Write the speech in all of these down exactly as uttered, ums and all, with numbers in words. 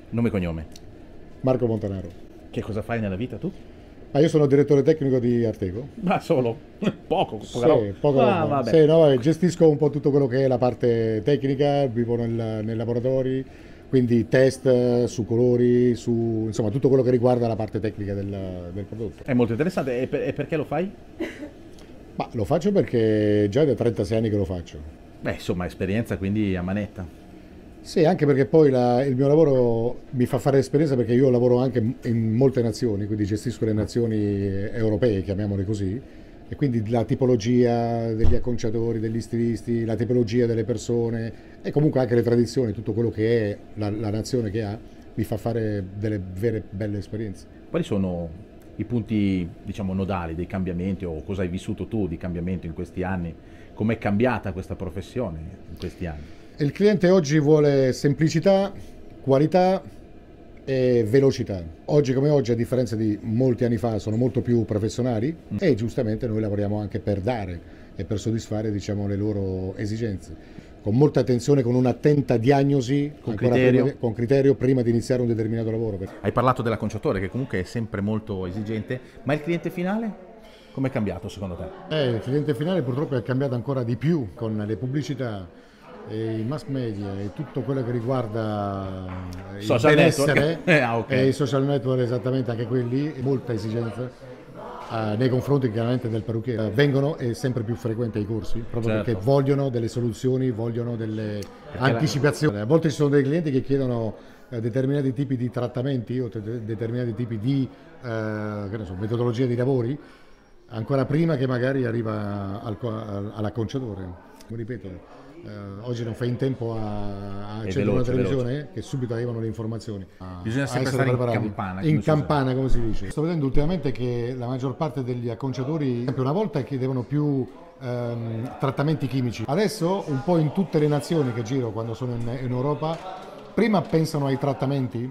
Nome e cognome. Marco Montanaro. Che cosa fai nella vita tu? Ah, io sono direttore tecnico di Arteco. Ma solo poco, poca Sì, roba. poca Ah, roba. vabbè. Sì, no, vabbè, gestisco un po' tutto quello che è la parte tecnica, vivo nel- nei laboratori, quindi test eh, su colori, su insomma tutto quello che riguarda la parte tecnica del, del prodotto. È molto interessante. E, per- e perché lo fai? Ma lo faccio perché già è da trentasei anni che lo faccio. Beh, insomma, esperienza quindi a manetta. Sì, anche perché poi la- il mio lavoro mi fa fare esperienza perché io lavoro anche in molte nazioni, quindi gestisco le nazioni europee, chiamiamole così, e quindi la tipologia degli acconciatori, degli stilisti, la tipologia delle persone e comunque anche le tradizioni, tutto quello che è la, la nazione che ha, mi fa fare delle vere belle esperienze. Quali sono i punti, diciamo, nodali dei cambiamenti o cosa hai vissuto tu di cambiamento in questi anni? Com'è cambiata questa professione in questi anni? Il cliente oggi vuole semplicità, qualità e velocità. Oggi come oggi, a differenza di molti anni fa, sono molto più professionali e giustamente noi lavoriamo anche per dare e per soddisfare, diciamo, le loro esigenze. Con molta attenzione, con un'attenta diagnosi, Con ancora criterio. prima di- con criterio prima di iniziare un determinato lavoro. Hai parlato dell'acconciatore che comunque è sempre molto esigente, ma il cliente finale com'è cambiato secondo te? Eh, il cliente finale purtroppo è cambiato ancora di più con le pubblicità, e i mass media e tutto quello che riguarda il Social benessere network. Eh, ah, ok. e i social network, esattamente anche quelli, molta esigenza eh, nei confronti chiaramente del parrucchiere. Vengono e sempre più frequenti ai corsi, proprio Certo. perché vogliono delle soluzioni, vogliono delle la- anticipazioni. A volte ci sono dei clienti che chiedono eh, determinati tipi di trattamenti o te- determinati tipi di eh, che ne so, metodologie di lavori ancora prima che magari arriva al, co- al- all'acconciatore. Ripeto, eh, oggi non fai in tempo a, a È accendere una veloce, televisione che subito arrivano le informazioni. A- Bisogna a sempre essere stare in preparati. campana, come In si usa. campana, come si dice. Sto vedendo ultimamente che la maggior parte degli acconciatori, per esempio, una volta chiedevano più ehm, trattamenti chimici, adesso un po' in tutte le nazioni che giro quando sono in, in Europa, prima pensano ai trattamenti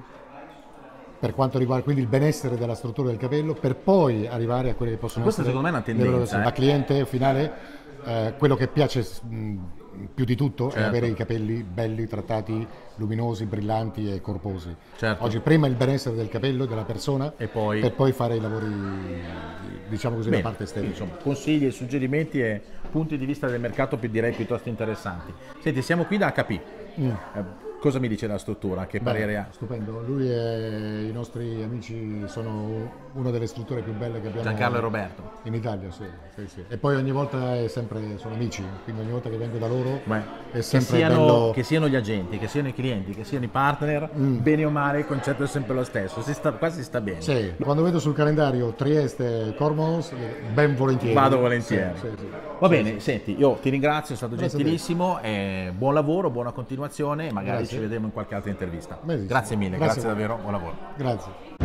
per quanto riguarda quindi il benessere della struttura del capello, per poi arrivare a quelle che possono Questa essere secondo me è una le loro- tendenza, eh. La cliente finale, eh, quello che piace mh, più di tutto è Certo. avere i capelli belli, trattati, luminosi, brillanti e corposi. Certo. Oggi prima il benessere del capello e della persona E poi- per poi fare i lavori, diciamo così, Bene, la parte quindi, estetica. insomma, consigli e suggerimenti e punti di vista del mercato più- direi piuttosto interessanti. Senti, siamo qui da H P. Mm. Eh, cosa mi dice la struttura? Che Beh, parere ha? stupendo, lui e i nostri amici sono una delle strutture più belle che abbiamo Giancarlo e Roberto. in Italia, sì, sì, sì. E poi ogni volta è sempre, sono amici, quindi ogni volta che vengo da loro Beh, è che, sempre siano, bello. che siano gli agenti, che siano i clienti, che siano i partner, Mm. bene o male il concetto è sempre lo stesso, si sta, qua si sta bene. Sì, quando vedo sul calendario Trieste Cormons, ben volentieri. Vado volentieri. Sì, sì, sì. Va Sì, bene, sì. senti, io ti ringrazio, è stato Grazie a te. gentilissimo, e buon lavoro, buona continuazione, magari Grazie. ci vedremo in qualche altra intervista. Benissimo. Grazie mille, Grazie. grazie davvero, buon lavoro. Grazie.